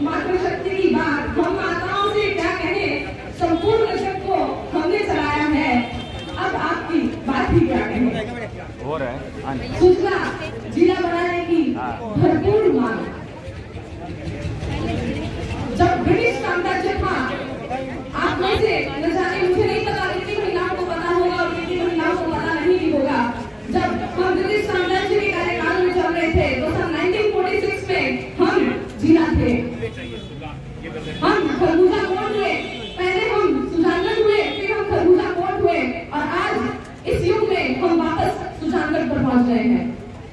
मातृशक्ति की बात हम माताओं से क्या कहें, संपूर्ण जग को हमने चलाया है, अब आपकी बात ही क्या कहें। हो रहा है सूचना जिला बनाने की भरपूर मांग। जब ब्रिटिश साम्राज्य था, आप में से न जाने, मुझे नहीं पता कितनी महिलाओं को पता होगा और कितनी महिलाओं को पता नहीं भी होगा, जब हम ब्रिटिश साम्राज्य के कार्यकाल में चल रहे थे तो सन 1946 में हम जिला थे। हम खरबूजा कोट हुए, पहले हम सुजानगढ़ हुए, फिर हम खरबूजा कोट हुए और आज इस युग में हम वापस सुजानगढ़ पर पहुंच गए हैं।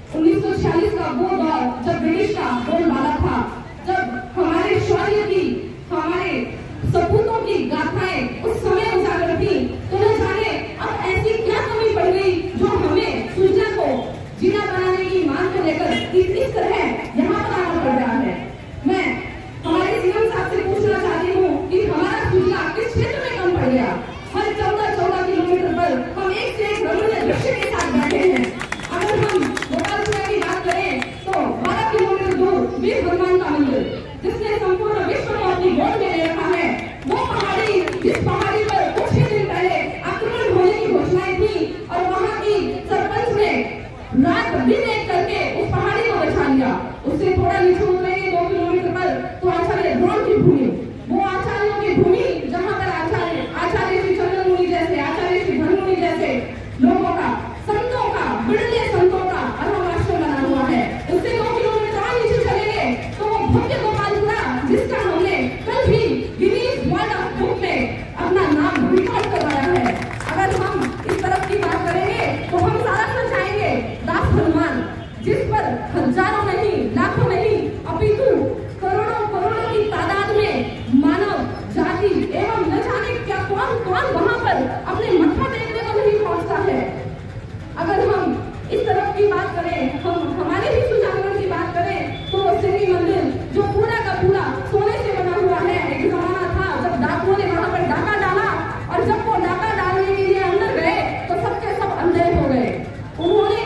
1946 का वो दौर जब ब्रिटिश का बोलबाला था, जब हमारे शौर्य की, हमारे सपूतों की गाथाएं उस समय उजागर थी, तो न जाने अब ऐसी क्या कमी पड़ गई जो हमें सूचना को जिला बनाने की मांग को लेकर इस तरह यहाँ पर आना पड़ रहा है। मैं हमारे सीएम साहब से पूछना चाहती हूँ कि हमारा सूचना किस क्षेत्र में कम पड़ गया। हर 14 किलोमीटर पर हम एक से एक रमणीय दृश्य के साथ बैठे हैं। अगर हम गोपालपुरा की बात करें तो 12 किलोमीटर दूर वीर हनुमान का मंदिर, जिसने संपूर्ण विश्व को अपनी गोद में ले रखा है, वो पहाड़ी, जिस पहाड़ी पर कुछ ही दिन पहले आक्रमण होने की घोषणाएं थी और वहाँ की सरपंच ने रात दिन एक करके उस पहाड़ी को बचा लिया। उससे थोड़ा नीचे उतरेंगे 2 किलोमीटर पर तो आचार्य द्रोण की भूमि, वो आचार्यों की भूमि जहाँ पर आचार्य श्री चंद्र मुनि जैसे, आचार्य श्री धन मुनि जैसे लोगों का, संतों का, बिड़ले संतों का अरहम आश्रम बना हुआ है। उससे 2 किलोमीटर और नीचे चलेंगे तो वो भव्य गोपालपुरा, जिसका हमने कल ही गिनीज वर्ल्ड ऑफ बुक में अपना नाम रिकॉर्ड करवाया है। अगर हम इस तरफ की बात करेंगे तो हम सारा सच आएंगे दास हनुमान, जिस पर हजारों नहीं, लाखों नहीं, अपितु करोड़ों करोड़ों की तादाद में मानव जाति एवं न जाने क्या कौन कौन वहां पर अपने मत्था टेकने को नहीं पहुंचता है। अगर हम इस तरफ की बात करें, हम हमारे ही सुजानगढ़ की बात करें तो सिद्धि मंदिर जो पूरा का पूरा सोने से बना हुआ है। एक जमाना था जब डाकुओं ने वहां पर डाका डाला और जब वो डाका डालने के लिए अंदर गए तो सबके सब अंधे हो गए। उन्होंने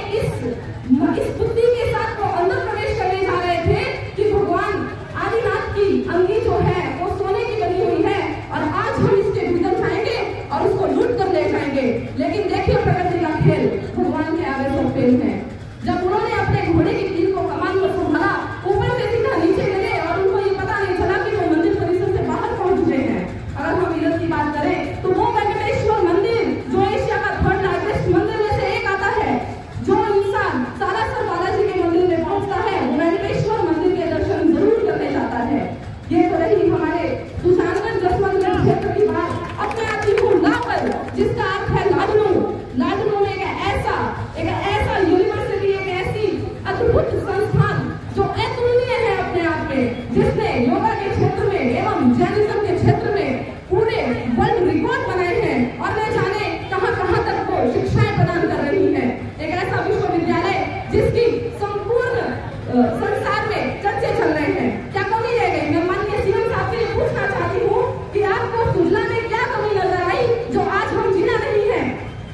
इस बुद्धि के साथ वो अंदर प्रवेश करने जा रहे थे कि भगवान आदिनाथ की अंगी जो है वो सोने की बनी हुई है और आज हम इसके भीतर जाएंगे और उसको लूट कर ले जाएंगे। लेकिन देखिए प्रकृति का खेल, भगवान के आगे सब फेल है। जब उन्होंने अपने घोड़े की कील को कमान पर संभाला, ऊपर से सीधा नीचे गिरे और उनको ये पता नहीं चला कि वो मंदिर परिसर से बाहर पहुंच चुके हैं। अगर हम इधर की बात करें तो वो वेंकटेश्वर मंदिर जो एशिया का 3rd लार्जेस्ट मंदिर में से एक आता है, जो इंसान सालासर बालाजी के मंदिर में पहुंचता है वो वेंकटेश्वर मंदिर के दर्शन जरूर करने जाता है। ये तो रही हमारे सुजानगढ़ जसवंतगढ़ क्षेत्र की बात। अपने आती हूँ लापर, जिसका अर्थ है लाडनू। लाडनू में एक ऐसा यूनिवर्सिटी, एक ऐसी अद्भुत संस्थान जो अतुलनीय है अपने आप में, जिसने योगा के क्षेत्र में एवं जैनिज्म के क्षेत्र में पूरे वर्ल्ड रिकॉर्ड बनाए हैं और न जाने कहां तक वो शिक्षाएं प्रदान कर रही है। एक ऐसा विश्वविद्यालय जिसकी संपूर्ण संसार में चर्चे चल रहे हैं। क्या कमी रह गई? मैं माननीय सीएम साहब से पूछना चाहती हूँ कि आपको सुजला में क्या कमी नजर आई जो आज हम जिला नहीं है।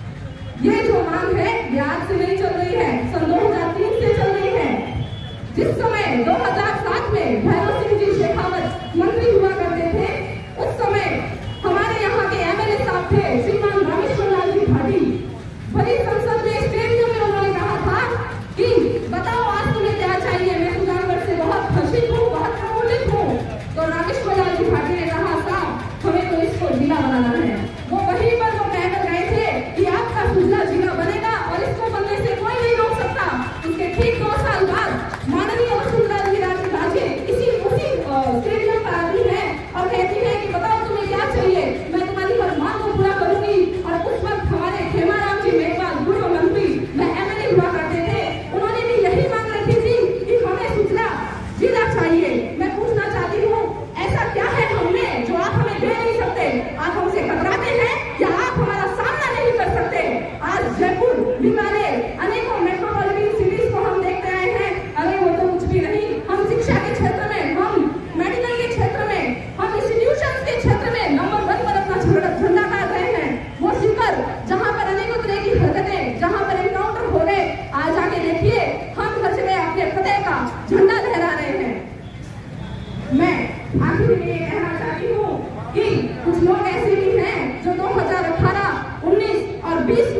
ये जो मांग है ये आज से नहीं चल रही है, सन 2003 से चल रही है। जिस समय 2007 में भैरव सिंह जी शेखावत मंत्री हुआ करते थे, उस समय हमारे यहाँ के एमएलए साहब थे श्रीमान रामेश्वर लाल जी भाटी। भरी संसद में स्टेडियम में उन्होंने कहा था कि बताओ आज तुम्हें क्या चाहिए, मैं सुजानगढ़ से बहुत हर्षित हूँ, बहुत प्रफुल्लित हूँ। तो रामेश्वर लाल जी भाटी ने कहा साहब हमें तो इसको जिला बनाना है। वो वहीं पर वो कहकर गए थे कि आपका सुजला जिला बनेगा और इसको बनने से कोई नहीं रोक सकता। उसके ठीक 2 साल बाद माननीय वसुंधरा राजे उसी स्टेडियम पर आती है और कहती है कि बताओ तुम्हें क्या चाहिए, मैं तुम्हारी हर मांग को पूरा करूंगी। और उस वक्त हमारे खेमाराम जी मेघवाल पूर्व मंत्री, मैं एमएलए हुआ करते थे, उन्होंने भी यही मांग रखी थी कि हमें सुजला जिला चाहिए। मैं पूछना चाहती हूँ ऐसा क्या है हमने जो आप हमें दे नहीं सकते? आप हमसे कतराते हैं या आप हमारा सामना नहीं कर सकते? आज जयपुर, बीकानेर, अनेकों मेट्रोपॉलिटन सिटीज को हम देखते आए हैं। अरे वो तो कुछ भी नहीं, हम शिक्षा के क्षेत्र में, हम मेडिकल के क्षेत्र में, हम इंस्टीट्यूशंस के क्षेत्र में नंबर 1 पर अपना झंडा गाड़ रहे हैं। वो शिखर जहाँ पर अनेकों तरह की हरकतें, जहाँ पर एनकाउंटर हो गए, आज आके देखिए हम हर जगह अपने फतेह का झंडा लहरा रहे हैं। मैं आखिर में ये कहना चाहती हूँ कि कुछ लोग ऐसे भी हैं जो 2018, 19 और 20